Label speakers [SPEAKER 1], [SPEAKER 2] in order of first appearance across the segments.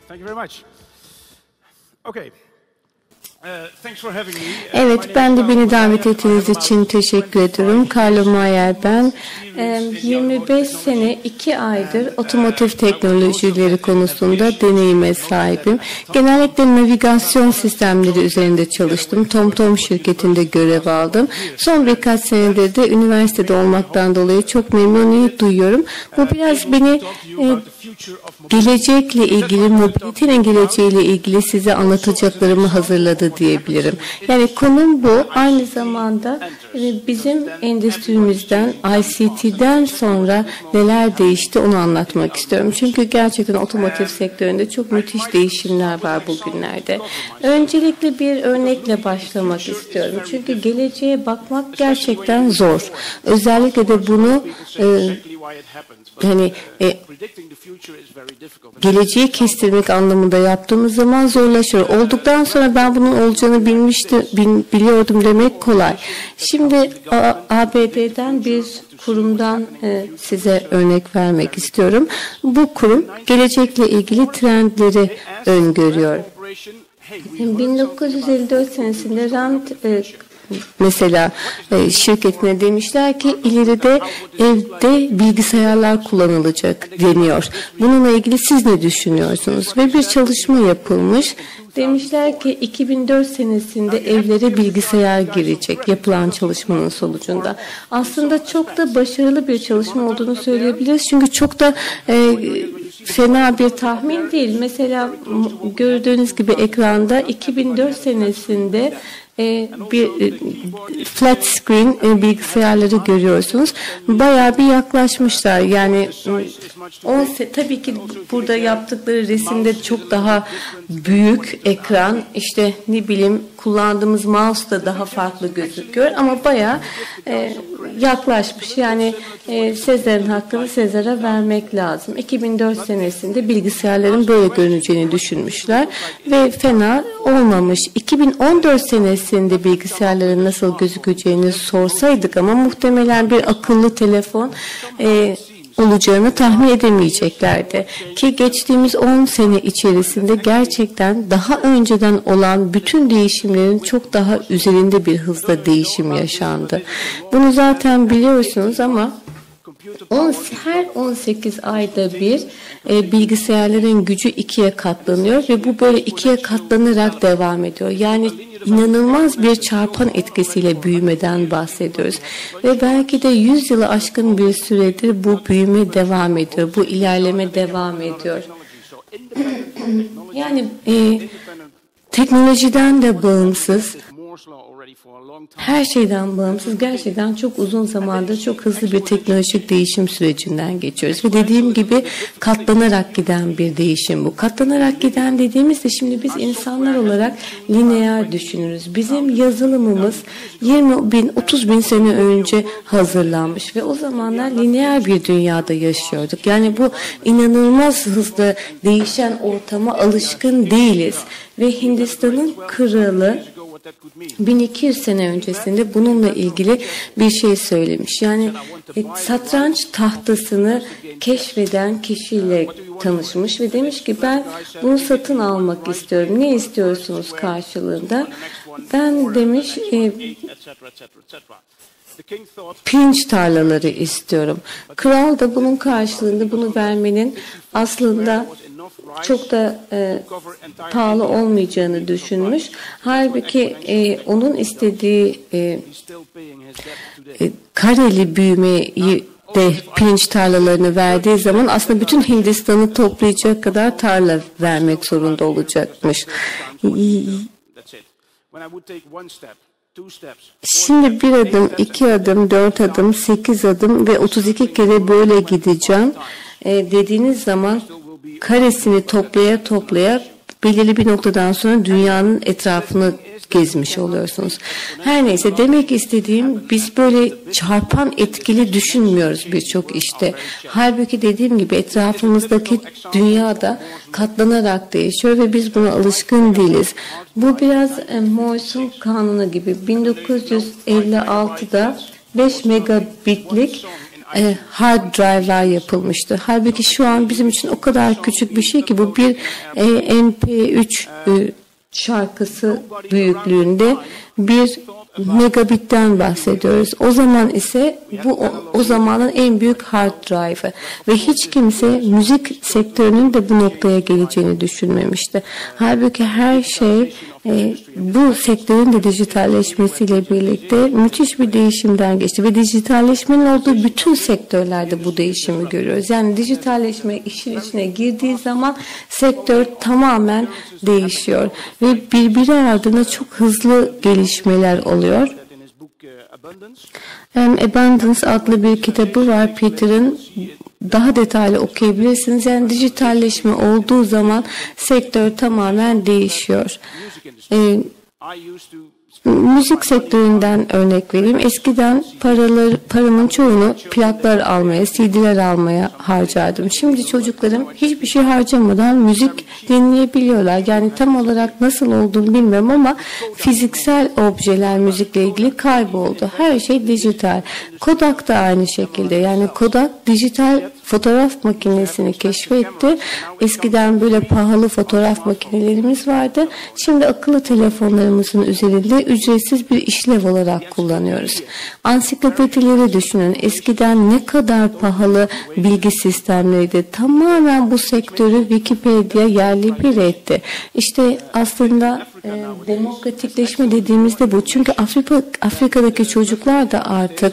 [SPEAKER 1] Thank you very much. Okay.
[SPEAKER 2] Evet, ben de beni davet ettiğiniz için teşekkür ediyorum. Carlo Mayer ben. 25 sene 2 aydır otomotiv teknolojileri konusunda deneyime sahibim. Genellikle navigasyon sistemleri üzerinde çalıştım. TomTom şirketinde görev aldım. Son birkaç senedir de üniversitede olmaktan dolayı çok memnuniyet duyuyorum. Bu biraz beni gelecekle ilgili, mobilitenin geleceğiyle ilgili size anlatacaklarımı hazırladı diyebilirim. Yani konum bu. Aynı zamanda bizim endüstrimizden, ICT'den sonra neler değişti onu anlatmak istiyorum. Çünkü gerçekten otomotiv sektöründe çok müthiş değişimler var bugünlerde. Öncelikle bir örnekle başlamak istiyorum. Çünkü geleceğe bakmak gerçekten zor. Özellikle de bunu geleceği kestirmek anlamında yaptığımız zaman zorlaşıyor. Olduktan sonra ben bunun olacağını biliyordum demek kolay. Şimdi ABD'den bir kurumdan size örnek vermek istiyorum. Bu kurum gelecekle ilgili trendleri öngörüyor. 1954 senesinde Rand mesela şirketine demişler ki ileride evde bilgisayarlar kullanılacak deniyor. Bununla ilgili siz ne düşünüyorsunuz? Ve bir çalışma yapılmış. Demişler ki 2004 senesinde evlere bilgisayar girecek yapılan çalışmanın sonucunda. Aslında çok da başarılı bir çalışma olduğunu söyleyebiliriz. Çünkü çok da fena bir tahmin değil. Mesela gördüğünüz gibi ekranda 2004 senesinde bir flat screen bilgisayarları görüyorsunuz. Bayağı bir yaklaşmışlar. Yani tabii ki burada yaptıkları resimde çok daha büyük ekran, işte ne bileyim kullandığımız mouse da daha farklı gözüküyor ama bayağı yaklaşmış. Yani Sezar'ın hakkını Sezar'a vermek lazım. 2004 senesinde bilgisayarların böyle görüneceğini düşünmüşler ve fena olmamış. 2014 senesinde bilgisayarların nasıl gözükeceğini sorsaydık ama muhtemelen bir akıllı telefon olacağını tahmin edemeyeceklerdi. Ki geçtiğimiz 10 sene içerisinde gerçekten daha önceden olan bütün değişimlerin çok daha üzerinde bir hızla değişim yaşandı. Bunu zaten biliyorsunuz ama her 18 ayda bir bilgisayarların gücü 2'ye katlanıyor ve bu böyle 2'ye katlanarak devam ediyor. Yani inanılmaz bir çarpan etkisiyle büyümeden bahsediyoruz. Ve belki de 100 yılı aşkın bir süredir bu büyüme devam ediyor. Bu ilerleme devam ediyor. Yani teknolojiden de bağımsız, her şeyden bağımsız, gerçekten çok uzun zamandır çok hızlı bir teknolojik değişim sürecinden geçiyoruz. Ve dediğim gibi katlanarak giden bir değişim bu. Katlanarak giden dediğimizde şimdi biz insanlar olarak lineer düşünürüz. Bizim yazılımımız 20 bin, 30 bin sene önce hazırlanmış ve o zamanlar lineer bir dünyada yaşıyorduk. Yani bu inanılmaz hızlı değişen ortama alışkın değiliz. Ve Hindistan'ın kralı 1200 sene öncesinde bununla ilgili bir şey söylemiş. Yani satranç tahtasını keşfeden kişiyle tanışmış ve demiş ki ben bunu satın almak istiyorum. Ne istiyorsunuz karşılığında? Ben demiş pirinç tarlaları istiyorum. Kral da bunun karşılığında bunu vermenin aslında çok da pahalı olmayacağını düşünmüş. Halbuki onun istediği kareli büyümeyi de pirinç tarlalarını verdiği zaman aslında bütün Hindistan'ı toplayacak kadar tarla vermek zorunda olacakmış. Şimdi 1 adım, 2 adım, 4 adım, 8 adım ve 32 kere böyle gideceğim dediğiniz zaman karesini toplaya belirli bir noktadan sonra dünyanın etrafını gezmiş oluyorsunuz. Her neyse demek istediğim biz böyle çarpan etkili düşünmüyoruz birçok işte. Halbuki dediğim gibi etrafımızdaki dünyada katlanarak değişiyor ve biz buna alışkın değiliz. Bu biraz Morse'un kanunu gibi 1956'da 5 megabitlik hard drive'lar yapılmıştı. Halbuki şu an bizim için o kadar küçük bir şey ki bu bir MP3 şarkısı büyüklüğünde bir megabitten bahsediyoruz. O zaman ise bu o zamanın en büyük hard drive'ı ve hiç kimse müzik sektörünün de bu noktaya geleceğini düşünmemişti. Halbuki her şey bu sektörün de dijitalleşmesiyle birlikte müthiş bir değişimden geçti ve dijitalleşmenin olduğu bütün sektörlerde bu değişimi görüyoruz. Yani dijitalleşme işin içine girdiği zaman sektör tamamen değişiyor ve birbiri ardına çok hızlı gelişmeler oluyor. Abundance adlı bir kitabı var Peter'ın. Daha detaylı okuyabilirsiniz. Yani dijitalleşme olduğu zaman sektör tamamen değişiyor. Müzik sektöründen örnek vereyim. Eskiden paramın çoğunu plaklar almaya, CD'ler almaya harcardım. Şimdi çocuklarım hiçbir şey harcamadan müzik dinleyebiliyorlar. Yani tam olarak nasıl olduğunu bilmiyorum ama fiziksel objeler müzikle ilgili kayboldu. Her şey dijital. Kodak da aynı şekilde. Yani Kodak dijital fotoğraf makinesini keşfetti. Eskiden böyle pahalı fotoğraf makinelerimiz vardı. Şimdi akıllı telefonlarımızın üzerinde ücretsiz bir işlev olarak kullanıyoruz. Ansiklopedileri düşünün. Eskiden ne kadar pahalı bilgi sistemleriydi. Tamamen bu sektörü Wikipedia yerli bir etti. İşte aslında demokratikleşme dediğimizde bu. Çünkü Afrika'daki çocuklar da artık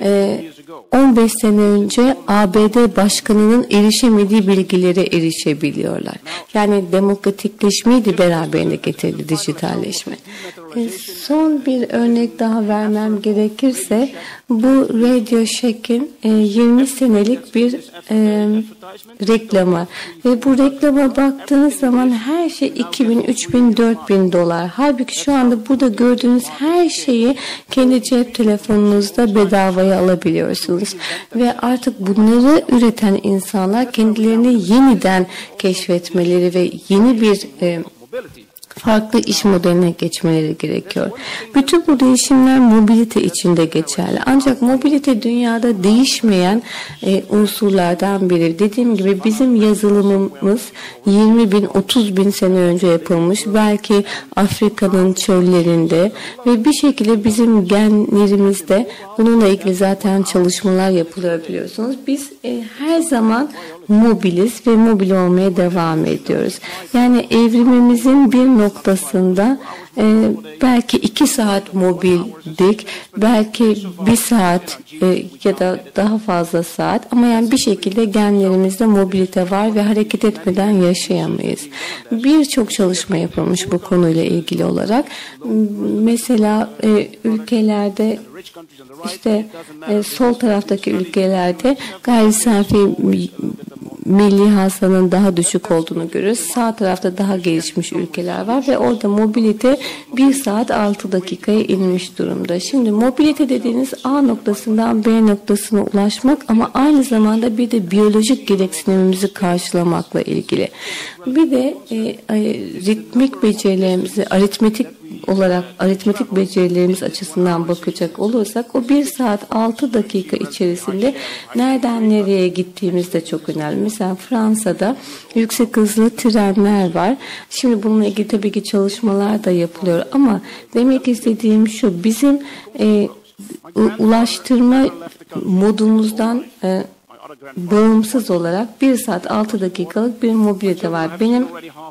[SPEAKER 2] 15 sene önce ABD başkanının erişemediği bilgilere erişebiliyorlar. Yani demokratikleşmeyi de beraberinde getirdi dijitalleşme. Son bir örnek daha vermem gerekirse bu Radio Shack'in 20 senelik bir reklamı ve bu reklama baktığınız zaman her şey 2000, 3000, 4000 dolar. Halbuki şu anda burada gördüğünüz her şeyi kendi cep telefonunuzda bedavaya alabiliyorsunuz. Ve artık bunları üreten insanlar kendilerini yeniden keşfetmeleri ve yeni bir farklı iş modeline geçmeleri gerekiyor. Bütün bu değişimler mobilite içinde geçerli. Ancak mobilite dünyada değişmeyen unsurlardan biri. Dediğim gibi bizim yazılımımız 20 bin, 30 bin sene önce yapılmış. Belki Afrika'nın çöllerinde ve bir şekilde bizim genlerimizde bununla ilgili zaten çalışmalar yapılıyor biliyorsunuz. Biz her zaman mobiliz ve mobil olmaya devam ediyoruz. Yani evrimimizin bir noktasında belki 2 saat mobildik, belki 1 saat ya da daha fazla saat ama yani bir şekilde genlerimizde mobilite var ve hareket etmeden yaşayamayız. Birçok çalışma yapılmış bu konuyla ilgili olarak. Mesela ülkelerde işte sol taraftaki ülkelerde gayri safi milli hasılanın daha düşük olduğunu görürüz. Sağ tarafta daha gelişmiş ülkeler var ve orada mobilite 1 saat 6 dakikaya inmiş durumda. Şimdi mobilite dediğiniz A noktasından B noktasına ulaşmak ama aynı zamanda bir de biyolojik gereksinimimizi karşılamakla ilgili. Bir de ritmik becerilerimizi, aritmetik becerilerimiz açısından bakacak olursak o 1 saat 6 dakika içerisinde nereden nereye gittiğimiz de çok önemli. Mesela Fransa'da yüksek hızlı trenler var. Şimdi bununla ilgili tabii ki çalışmalar da yapılıyor ama demek istediğim şu, bizim ulaştırma modumuzdan bağımsız olarak 1 saat 6 dakikalık bir mobilite var. Benim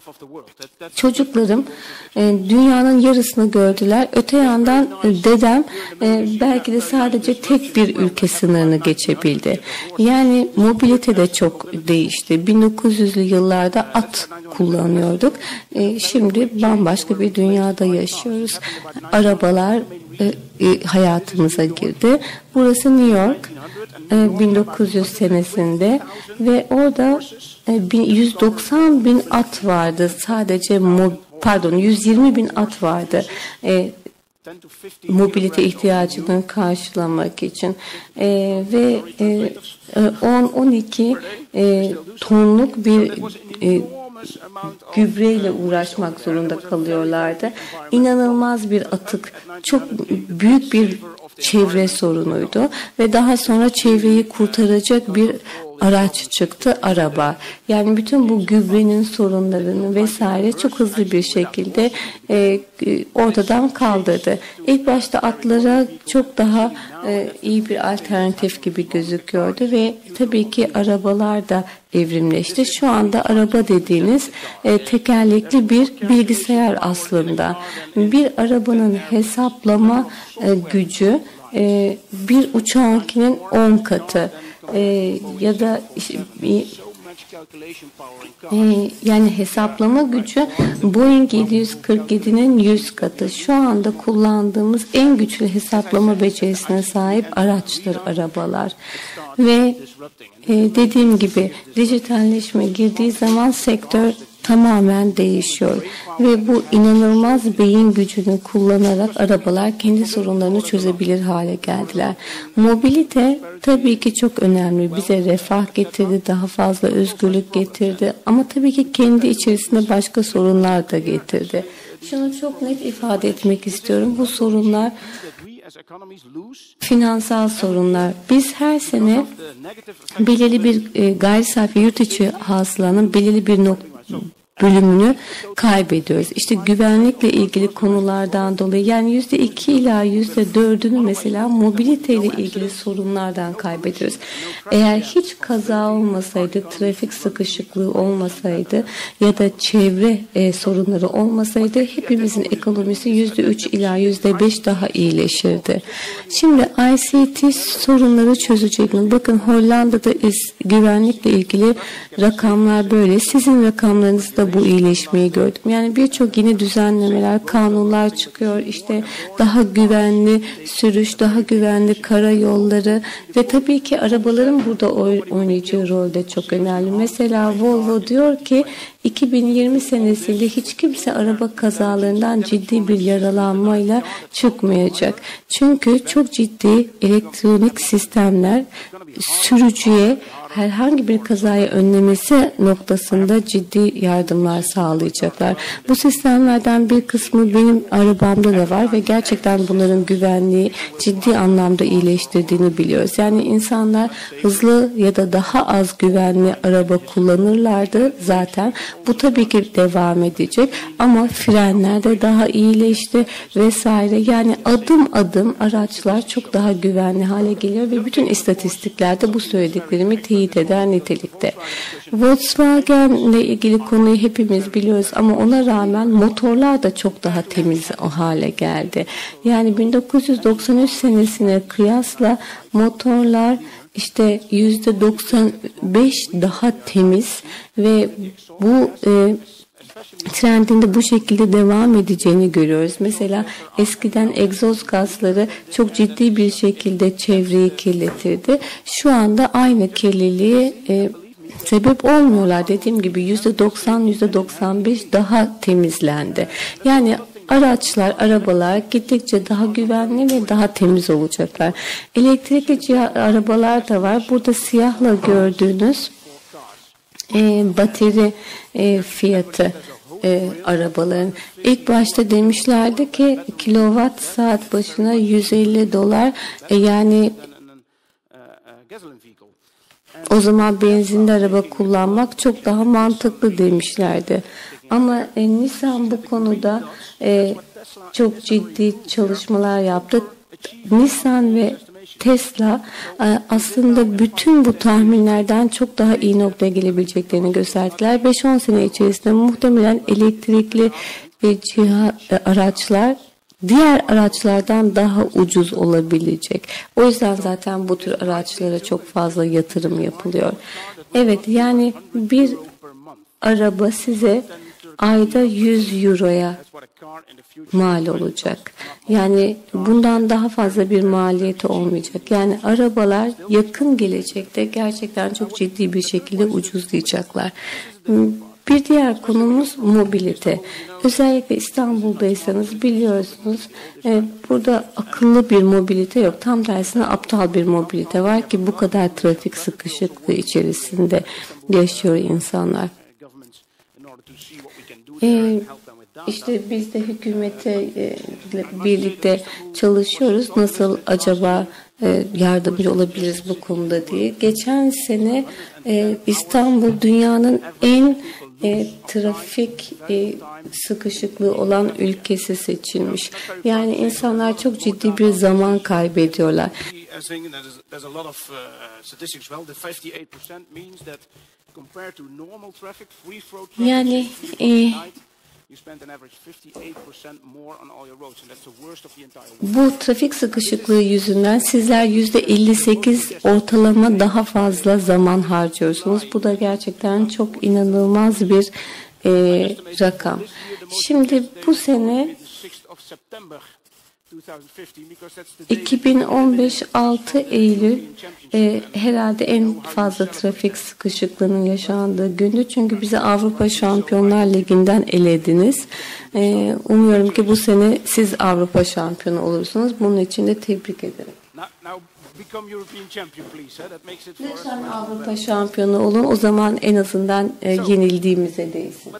[SPEAKER 2] çocuklarım dünyanın yarısını gördüler. Öte yandan dedem belki de sadece tek bir ülke sınırını geçebildi. Yani mobilite de çok değişti. 1900'lü yıllarda at kullanıyorduk. Şimdi bambaşka bir dünyada yaşıyoruz. Arabalar hayatımıza girdi. Burası New York. 1900 senesinde ve orada 190 bin at vardı. Sadece 120 bin at vardı. Mobilite ihtiyacını karşılamak için ve 10-12 tonluk bir gübreyle uğraşmak zorunda kalıyorlardı. İnanılmaz bir atık, çok büyük bir çevre sorunuydu ve daha sonra çevreyi kurtaracak bir araç çıktı, araba. Yani bütün bu gübrenin sorunlarını vesaire çok hızlı bir şekilde ortadan kaldırdı. İlk başta atlara çok daha iyi bir alternatif gibi gözüküyordu ve tabii ki arabalar da evrimleşti. Şu anda araba dediğiniz tekerlekli bir bilgisayar aslında. Bir arabanın hesaplama gücü bir uçağınkinin 10 katı. Ya da yani hesaplama gücü Boeing 747'nin 100 katı. Şu anda kullandığımız en güçlü hesaplama becerisine sahip araçlar, arabalar. Ve dediğim gibi dijitalleşme girdiği zaman sektör tamamen değişiyor ve bu inanılmaz beyin gücünü kullanarak arabalar kendi sorunlarını çözebilir hale geldiler. Mobilite tabii ki çok önemli. Bize refah getirdi, daha fazla özgürlük getirdi ama tabii ki kendi içerisinde başka sorunlar da getirdi. Şunu çok net ifade etmek istiyorum. Bu sorunlar finansal sorunlar. Biz her sene belirli bir gayri safi yurt içi hasılanın belirli bir bölümünü kaybediyoruz. İşte güvenlikle ilgili konulardan dolayı yani %2 ila %4'ünü mesela mobiliteyle ilgili sorunlardan kaybediyoruz. Eğer hiç kaza olmasaydı, trafik sıkışıklığı olmasaydı ya da çevre sorunları olmasaydı hepimizin ekonomisi %3 ila %5 daha iyileşirdi. Şimdi ICT sorunları çözecek mi? Bakın Hollanda'da güvenlikle ilgili rakamlar böyle. Sizin rakamlarınızda bu iyileşmeyi gördüm. Yani birçok yeni düzenlemeler, kanunlar çıkıyor. İşte daha güvenli sürüş, daha güvenli karayolları ve tabii ki arabaların burada oynayacağı rol de çok önemli. Mesela Volvo diyor ki 2020 senesinde hiç kimse araba kazalarından ciddi bir yaralanmayla çıkmayacak. Çünkü çok ciddi elektronik sistemler sürücüye herhangi bir kazayı önlemesi noktasında ciddi yardımlar sağlayacaklar. Bu sistemlerden bir kısmı benim arabamda da var ve gerçekten bunların güvenliği ciddi anlamda iyileştirdiğini biliyoruz. Yani insanlar hızlı ya da daha az güvenli araba kullanırlardı zaten. Bu tabii ki devam edecek ama frenler de daha iyileşti vesaire. Yani adım adım araçlar çok daha güvenli hale geliyor ve bütün istatistiklerde bu söylediklerimi teyit eder nitelikte. Volkswagen ile ilgili konuyu hepimiz biliyoruz ama ona rağmen motorlar da çok daha temiz o hale geldi. Yani 1993 senesine kıyasla motorlar işte %95 daha temiz ve bu trendinde bu şekilde devam edeceğini görüyoruz. Mesela eskiden egzoz gazları çok ciddi bir şekilde çevreyi kirletirdi. Şu anda aynı kirliliğe sebep olmuyorlar. Dediğim gibi %90, %95 daha temizlendi. Yani araçlar, arabalar gittikçe daha güvenli ve daha temiz olacaklar. Elektrikli arabalar da var. Burada siyahla gördüğünüz bateri fiyatı arabaların. İlk başta demişlerdi ki kilowatt saat başına $150 yani o zaman benzinli araba kullanmak çok daha mantıklı demişlerdi. Ama Nissan bu konuda çok ciddi çalışmalar yaptı. Nissan ve Tesla aslında bütün bu tahminlerden çok daha iyi noktaya gelebileceklerini gösterdiler. 5-10 sene içerisinde muhtemelen elektrikli araçlar diğer araçlardan daha ucuz olabilecek. O yüzden zaten bu tür araçlara çok fazla yatırım yapılıyor. Evet, yani bir araba size ayda 100 euroya mal olacak. Yani bundan daha fazla bir maliyeti olmayacak. Yani arabalar yakın gelecekte gerçekten çok ciddi bir şekilde ucuzlayacaklar. Bir diğer konumuz mobilite. Özellikle İstanbul'daysanız biliyorsunuz burada akıllı bir mobilite yok. Tam tersine aptal bir mobilite var ki bu kadar trafik sıkışıklığı içerisinde yaşıyor insanlar. İşte biz de hükümete birlikte çalışıyoruz. Nasıl acaba yardımcı olabiliriz bu konuda diye. Geçen sene İstanbul dünyanın en trafik sıkışıklığı olan ülkesi seçilmiş. Yani insanlar çok ciddi bir zaman kaybediyorlar. Yani bu trafik sıkışıklığı yüzünden sizler %58 ortalama daha fazla zaman harcıyorsunuz. Bu da gerçekten çok inanılmaz bir rakam. Şimdi bu sene 2015 6 Eylül herhalde en fazla trafik sıkışıklığının yaşandığı gündü. Çünkü bizi Avrupa Şampiyonlar Ligi'nden elediniz. Umuyorum ki bu sene siz Avrupa şampiyonu olursunuz. Bunun için de tebrik ederim. Lütfen Avrupa şampiyonu olun. O zaman en azından yenildiğimize değsin.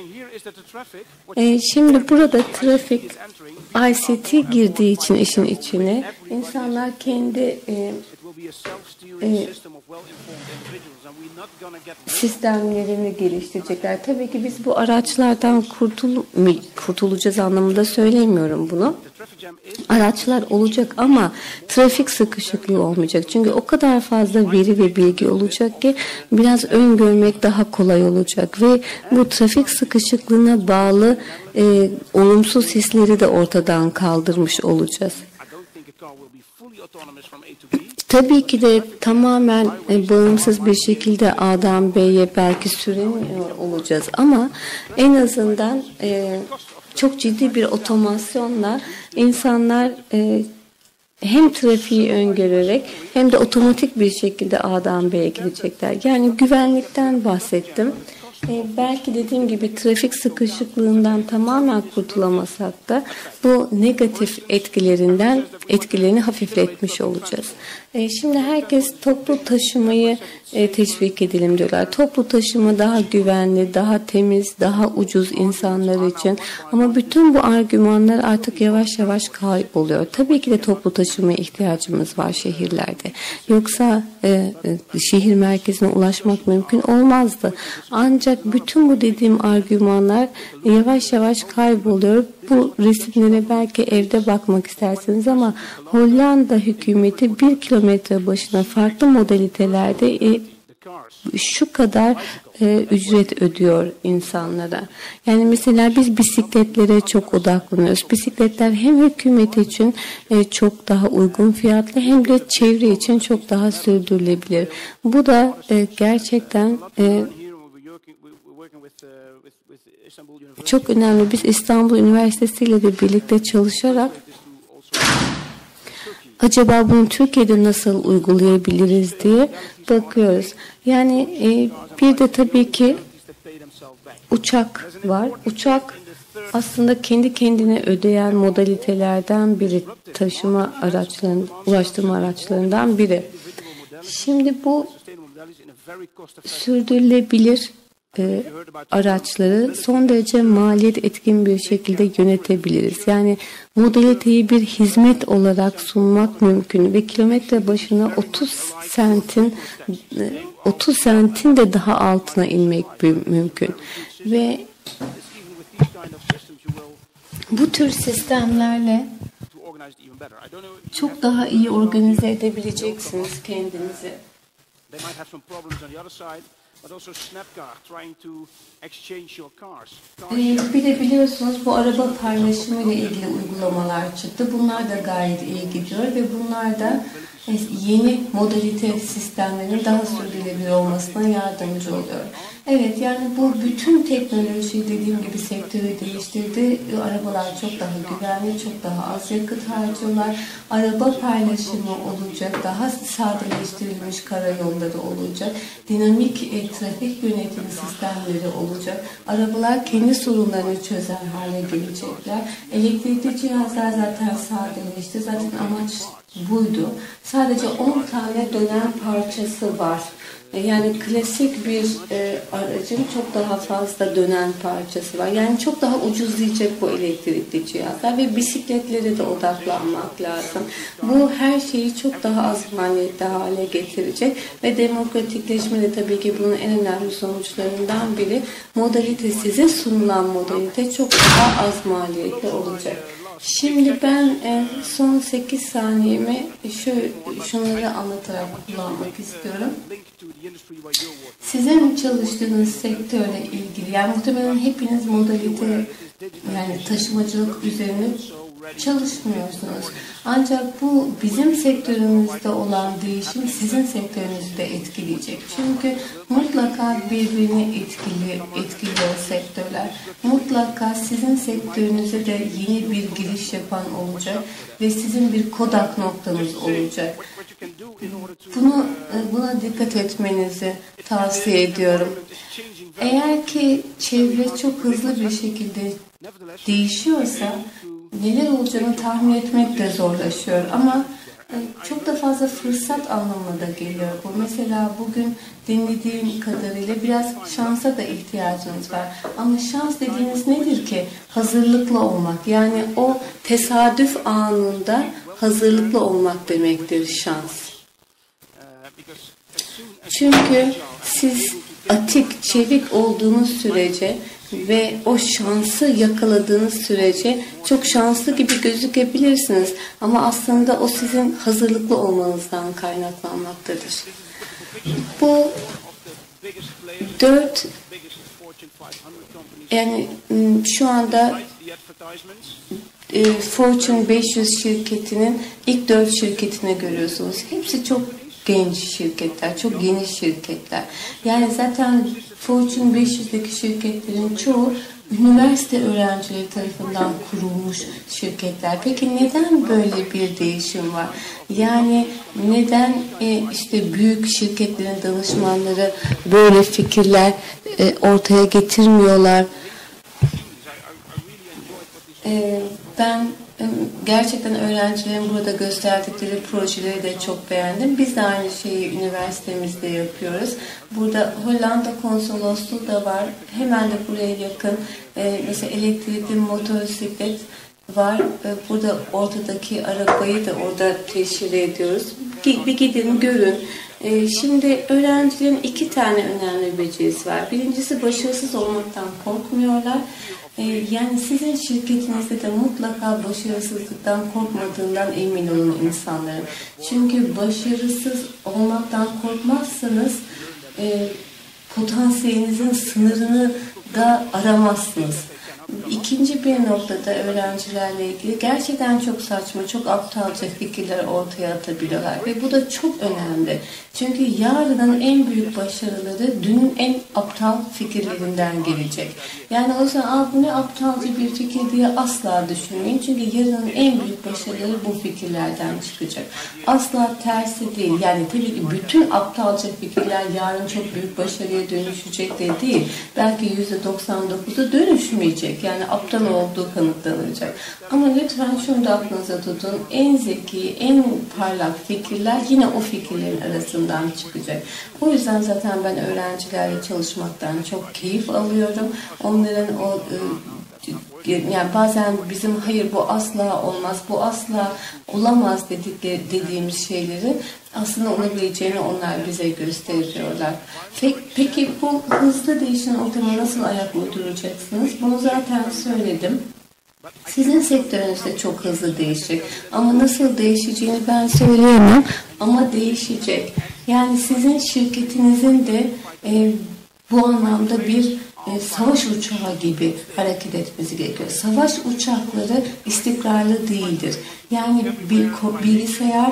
[SPEAKER 2] Şimdi burada trafik ICT girdiği için işin içine insanlar kendi sistemlerini geliştirecekler. Tabii ki biz bu araçlardan kurtulacağız anlamında söylemiyorum bunu. Araçlar olacak ama trafik sıkışıklığı olmayacak. Çünkü o kadar fazla veri ve bilgi olacak ki biraz öngörmek daha kolay olacak ve bu trafik sıkışıklığına bağlı olumsuz hisleri de ortadan kaldırmış olacağız. Tabii ki de tamamen bağımsız bir şekilde A'dan B'ye belki süremiyor olacağız ama en azından çok ciddi bir otomasyonla insanlar hem trafiği öngörerek hem de otomatik bir şekilde A'dan B'ye gidecekler. Yani güvenlikten bahsettim. Belki dediğim gibi trafik sıkışıklığından tamamen kurtulamasak da bu negatif etkilerini hafifletmiş olacağız. Şimdi herkes toplu taşımayı teşvik edelim diyorlar. Toplu taşıma daha güvenli, daha temiz, daha ucuz insanlar için. Ama bütün bu argümanlar artık yavaş yavaş kayboluyor. Tabii ki de toplu taşımaya ihtiyacımız var şehirlerde. Yoksa şehir merkezine ulaşmak mümkün olmazdı. Ancak bütün bu dediğim argümanlar yavaş yavaş kayboluyor. Bu resimlere belki evde bakmak istersiniz ama Hollanda hükümeti 1 kilometre başına farklı modalitelerde şu kadar ücret ödüyor insanlara. Yani mesela biz bisikletlere çok odaklanıyoruz. Bisikletler hem hükümet için çok daha uygun fiyatlı hem de çevre için çok daha sürdürülebilir. Bu da gerçekten çok önemli. Biz İstanbul Üniversitesi ile de birlikte çalışarak acaba bunu Türkiye'de nasıl uygulayabiliriz diye bakıyoruz. Yani bir de tabii ki uçak var. Uçak aslında kendi kendine ödeyen modalitelerden biri, ulaştırma araçlarından biri. Şimdi bu sürdürülebilir araçları son derece maliyet etkin bir şekilde yönetebiliriz. Yani modaliteyi bir hizmet olarak sunmak mümkün ve kilometre başına 30 sentin de daha altına inmek mümkün. Ve bu tür sistemlerle çok daha iyi organize edebileceksiniz kendinizi. Bir de biliyorsunuz bu araba paylaşımı ile ilgili uygulamalar çıktı. Bunlar da gayet iyi gidiyor ve bunlar da yeni modalite sistemlerinin daha sürdürülebilir olmasına yardımcı oluyor. Evet, yani bu bütün teknoloji dediğim gibi sektörü değiştirdi. Arabalar çok daha güvenli, çok daha az yakıt harcıyorlar. Araba paylaşımı olacak, daha sadeleştirilmiş karayolları olacak. Dinamik trafik yönetimi sistemleri olacak. Arabalar kendi sorunlarını çözer hale gelecekler. Elektrikli cihazlar zaten sadeleşti. Zaten amaç buydu. Sadece 10 tane dönem parçası var Yani klasik bir aracın çok daha fazla dönen parçası var. Yani çok daha ucuzlayacak bu elektrikli cihazlar ve bisikletlere de odaklanmak lazım. Bu her şeyi çok daha az maliyetli hale getirecek ve demokratikleşme de tabii ki bunun en önemli sonuçlarından biri. Modalite, size sunulan modalite çok daha az maliyetli olacak. Şimdi ben son 8 saniyemi şunları anlatarak kullanmak istiyorum. Sizin çalıştığınız sektörle ilgili, yani muhtemelen hepiniz modalite, yani taşımacılık üzerine çalışmıyorsunuz. Ancak bu bizim sektörümüzde olan değişim sizin sektörünüzü de etkileyecek. Çünkü mutlaka birbirini etkiliyor sektörler. Mutlaka sizin sektörünüze de yeni bir giriş yapan olacak ve sizin bir kodak noktanız olacak. Buna dikkat etmenizi tavsiye ediyorum. Eğer ki çevre çok hızlı bir şekilde değişiyorsa neler olacağını tahmin etmek de zorlaşıyor. Ama çok da fazla fırsat anlamına da geliyor bu. Mesela bugün dinlediğim kadarıyla biraz şansa da ihtiyacınız var. Ama şans dediğiniz nedir ki? Hazırlıklı olmak. Yani o tesadüf anında hazırlıklı olmak demektir şans. Çünkü siz atik, çevik olduğunuz sürece ve o şansı yakaladığınız sürece çok şanslı gibi gözükebilirsiniz. Ama aslında o sizin hazırlıklı olmanızdan kaynaklanmaktadır. Bu 4 yani şu anda Fortune 500 şirketinin ilk 4 şirketini görüyorsunuz. Hepsi çok genç şirketler, çok geniş şirketler. Yani zaten Fortune 500'deki şirketlerin çoğu üniversite öğrencileri tarafından kurulmuş şirketler. Peki neden böyle bir değişim var? Yani neden işte büyük şirketlerin danışmanları böyle fikirler ortaya getirmiyorlar? Ben gerçekten öğrencilerin burada gösterdikleri projeleri de çok beğendim. Biz de aynı şeyi üniversitemizde yapıyoruz. Burada Hollanda konsolosluğu da var. Hemen de buraya yakın. Mesela elektrikli motosiklet var. Burada ortadaki arabayı da orada teşhir ediyoruz. Bir gidin görün. Şimdi öğrencilerin 2 tane önemli becerisi var. Birincisi, başarısız olmaktan korkmuyorlar. Yani sizin şirketinizde de mutlaka başarısızlıktan korkmadığından emin olun insanların. Çünkü başarısız olmaktan korkmazsanız potansiyelinizin sınırını da aramazsınız. İkinci bir noktada öğrencilerle ilgili gerçekten çok saçma, çok aptalca fikirler ortaya atabiliyorlar ve bu da çok önemli. Çünkü yarının en büyük başarıları dünün en aptal fikirlerinden gelecek. Yani o yüzden bu ne aptalca bir fikir diye asla düşünmeyin. Çünkü yarının en büyük başarıları bu fikirlerden çıkacak. Asla tersi değil. Yani tabii ki bütün aptalca fikirler yarın çok büyük başarıya dönüşecek de değil. Belki %99'u dönüşmeyecek. Yani aptal olduğu kanıtlanacak. Ama lütfen şunu da aklınıza tutun. En zeki, en parlak fikirler yine o fikirlerin arasından çıkacak. O yüzden zaten ben öğrencilerle çalışmaktan çok keyif alıyorum. Onların o yani bazen bizim hayır bu asla olmaz, bu asla olamaz dediğimiz şeyleri aslında olabileceğini onlar bize gösteriyorlar. Peki bu hızlı değişen ortama nasıl ayak uyduracaksınız? Bunu zaten söyledim. Sizin sektörünüz de çok hızlı değişecek. Ama nasıl değişeceğini ben söyleyemem. Ama değişecek. Yani sizin şirketinizin de bu anlamda bir savaş uçağı gibi hareket etmesi gerekiyor. Savaş uçakları istikrarlı değildir. Yani bir bilgisayar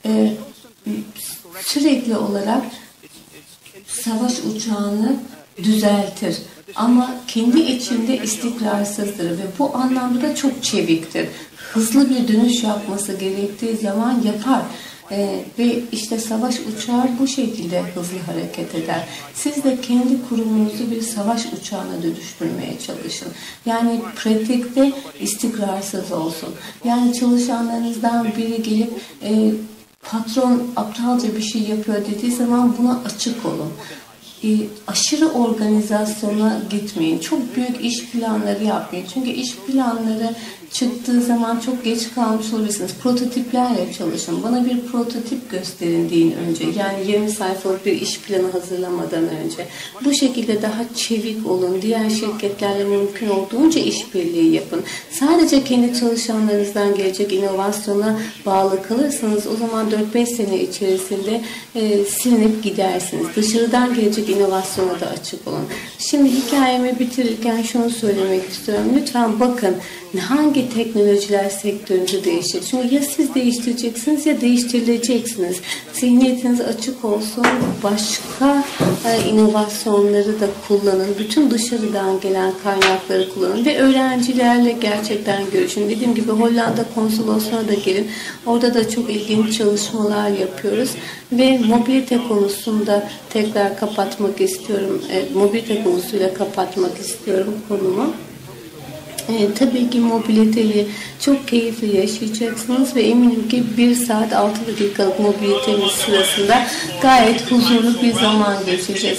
[SPEAKER 2] sürekli olarak savaş uçağını düzeltir. Ama kendi içinde istikrarsızdır ve bu anlamda da çok çeviktir. Hızlı bir dönüş yapması gerektiği zaman yapar. Ve işte savaş uçağı bu şekilde hızlı hareket eder. Siz de kendi kurumunuzu bir savaş uçağına dönüştürmeye çalışın. Yani pratikte istikrarsız olsun. Yani çalışanlarınızdan biri gelip patron aptalca bir şey yapıyor dediği zaman buna açık olun. Aşırı organizasyona gitmeyin. Çok büyük iş planları yapmayın. Çünkü iş planları çıktığı zaman çok geç kalmış olabilirsiniz. Prototiplerle çalışın. Bana bir prototip gösterin deyin önce. Yani 20 sayfalık bir iş planı hazırlamadan önce. Bu şekilde daha çevik olun. Diğer şirketlerle mümkün olduğunca işbirliği yapın. Sadece kendi çalışanlarınızdan gelecek inovasyona bağlı kalırsanız o zaman 4-5 sene içerisinde silinip gidersiniz. Dışarıdan gelecek inovasyona da açık olun. Şimdi hikayemi bitirirken şunu söylemek istiyorum. Lütfen bakın hangi teknolojiler sektörünüzü değiştirecek. Çünkü ya siz değiştireceksiniz ya değiştirileceksiniz. Zihniyetiniz açık olsun. Başka inovasyonları da kullanın. Bütün dışarıdan gelen kaynakları kullanın. Ve öğrencilerle gerçekten görüşün. Dediğim gibi Hollanda konsolosluğuna da gelin. Orada da çok ilginç çalışmalar yapıyoruz. Ve mobilite konusunda tekrar kapatmak istiyorum. Mobilite konusuyla kapatmak istiyorum konumu. Tabii ki mobiliteyi çok keyifli yaşayacaksınız ve eminim ki 1 saat 6 dakikalık mobilitemiz sırasında gayet huzurlu bir zaman geçireceğiz.